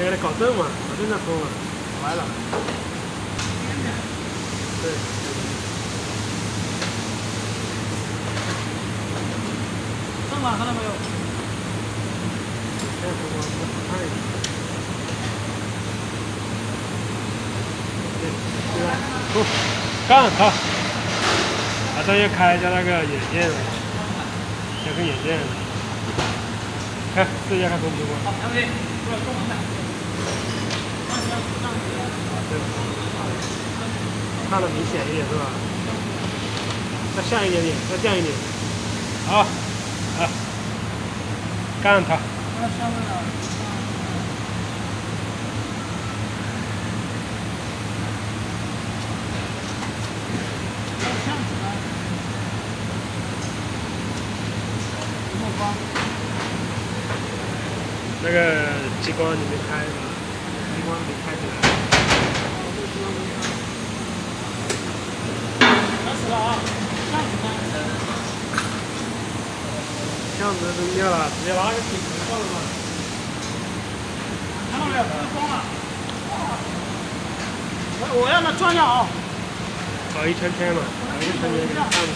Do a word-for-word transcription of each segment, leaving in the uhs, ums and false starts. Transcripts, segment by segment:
给它搞正嘛，搞正再封了，歪了。对。 正了，看到没有？ 这样我我看一下。对，对吧？不，杠好。啊，这又开一下那个眼线了，这根眼线了。看，试一下看通不通过。 好，杨飞，过来动一下。 对，看的明显一点是吧？再下一点点，再降一点。好，啊，干它。 那上面了。像什么？什么光？ 那个激光你没开是吧？激光没开起来。 开始了啊！像什么？ 箱子扔掉了，直接拿个铁锤放了嘛。 看到没有？开光了。我我让它转一下啊。 搞一圈圈嘛，搞一圈圈给它看。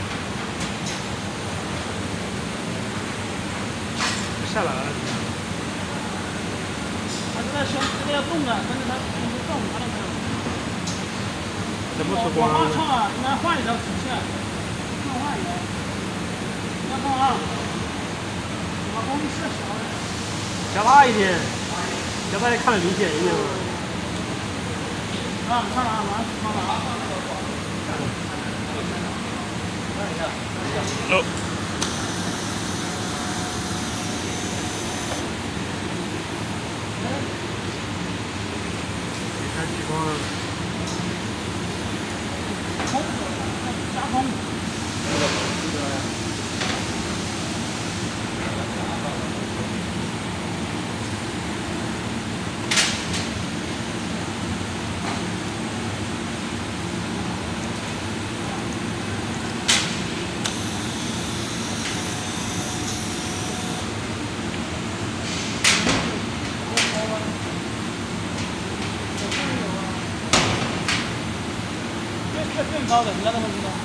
下来了。 它这个箱这个要动的，但是它不动，看到没有？ 怎么出光我了？ 换了，应该换一条直线，更换一条。要动啊！把功率设小了。 加大一点，加大看得明显一点嘛。 啊，看了啊，马上看了啊。看一下，看一下。 哦。开激光了。 空，加空。这更高的，你知道吗？知道。